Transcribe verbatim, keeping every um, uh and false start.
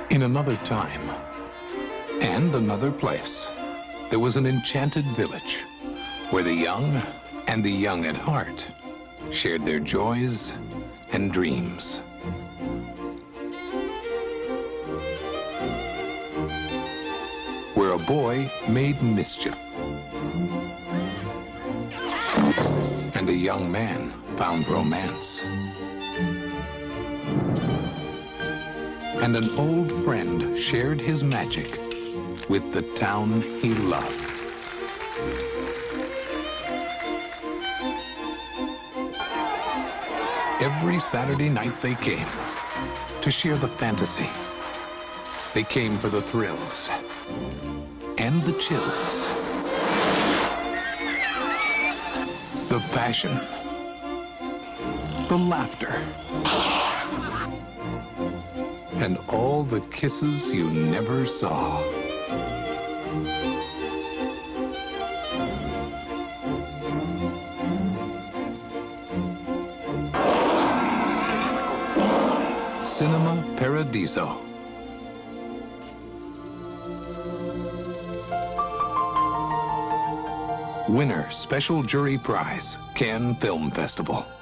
In another time and another place, there was an enchanted village where the young and the young at heart shared their joys and dreams. Where a boy made mischief and a young man found romance. And an old friend shared his magic with the town he loved. Every Saturday night they came to share the fantasy. They came for the thrills and the chills, the passion, the laughter, and all the kisses you never saw. Cinema Paradiso. Winner Special Jury Prize, Cannes Film Festival.